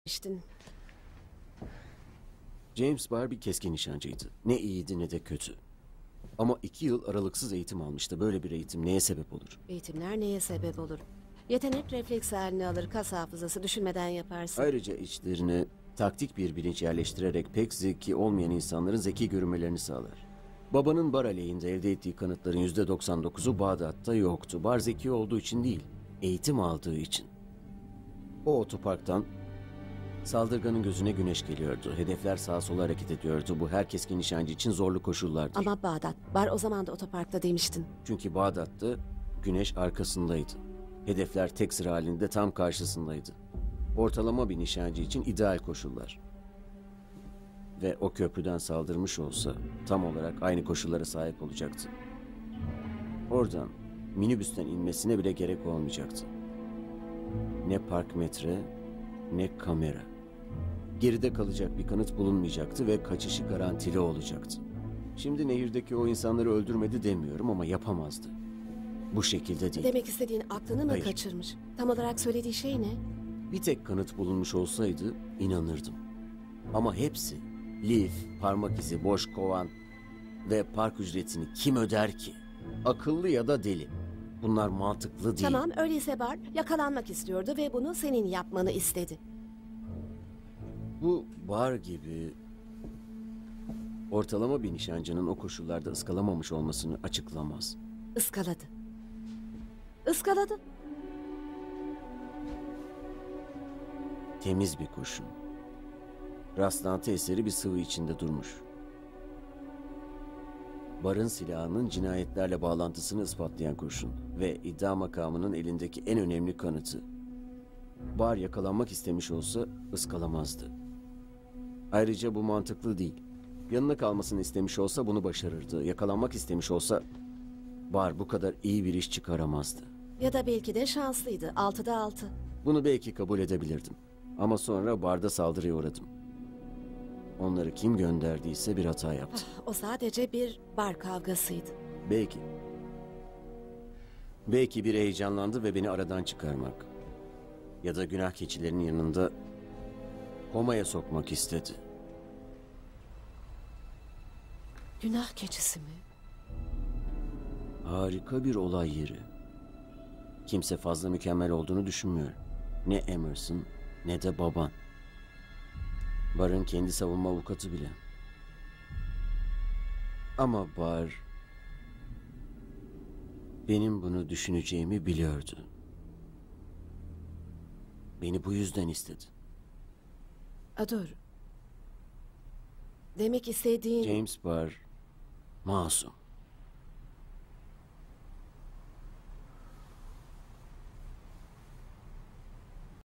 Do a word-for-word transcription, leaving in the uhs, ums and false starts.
İşte James Barr bir keskin nişancıydı. Ne iyiydi ne de kötü. Ama iki yıl aralıksız eğitim almıştı. Böyle bir eğitim neye sebep olur? eğitimler neye sebep olur? Yetenek refleks halini alır, kas hafızası düşünmeden yaparsın. Ayrıca içlerine taktik bir bilinç yerleştirerek pek zeki olmayan insanların zeki görünmelerini sağlar. Babanın Barr aleyhinde elde ettiği kanıtların yüzde doksan dokuzu Bağdat'ta yoktu. Barr zeki olduğu için değil, eğitim aldığı için. O otoparktan saldırganın gözüne güneş geliyordu. Hedefler sağa sola hareket ediyordu. Bu her keskin nişancı için zorlu koşullardır. Ama Bağdat, Bar o zaman da otoparkta demiştin. Çünkü Bağdat'ta güneş arkasındaydı. Hedefler tek sıra halinde tam karşısındaydı. Ortalama bir nişancı için ideal koşullar. Ve o köprüden saldırmış olsa tam olarak aynı koşullara sahip olacaktı. Oradan minibüsten inmesine bile gerek olmayacaktı. Ne park metre ne kamera. Geride kalacak bir kanıt bulunmayacaktı ve kaçışı garantili olacaktı. Şimdi nehirdeki o insanları öldürmedi demiyorum ama yapamazdı. Bu şekilde değil. Demek istediğin aklını mı Hayır. kaçırmış? Tam olarak söylediği şey ne? Bir tek kanıt bulunmuş olsaydı inanırdım. Ama hepsi, lif, parmak izi, boş kovan ve park ücretini kim öder ki? Akıllı ya da deli. Bunlar mantıklı değil. Tamam, öyleyse Bar yakalanmak istiyordu ve bunu senin yapmanı istedi. Bu Bar gibi ortalama bir nişancının o koşullarda ıskalamamış olmasını açıklamaz. Iskaladı. Iskaladı. Temiz bir kurşun. Rastlantı eseri bir sıvı içinde durmuş. Bar'ın silahının cinayetlerle bağlantısını ispatlayan kurşun ve iddia makamının elindeki en önemli kanıtı. Bar yakalanmak istemiş olsa ıskalamazdı. Ayrıca bu mantıklı değil. Yanına kalmasını istemiş olsa bunu başarırdı. Yakalanmak istemiş olsa Bar bu kadar iyi bir iş çıkaramazdı. Ya da belki de şanslıydı. Altıda altı. Bunu belki kabul edebilirdim. Ama sonra Bar'da saldırıya uğradım. Onları kim gönderdiyse bir hata yaptı. O sadece bir bar kavgasıydı. Belki. Belki biri heyecanlandı ve beni aradan çıkarmak. Ya da günah keçilerinin yanında komaya sokmak istedi. Günah keçisi mi? Harika bir olay yeri. Kimse fazla mükemmel olduğunu düşünmüyor. Ne Emerson ne de baban. Bar'ın kendi savunma avukatı bile. Ama Bar benim bunu düşüneceğimi biliyordu. Beni bu yüzden istedi. A, dur. Demek istediğin... James Barr masum.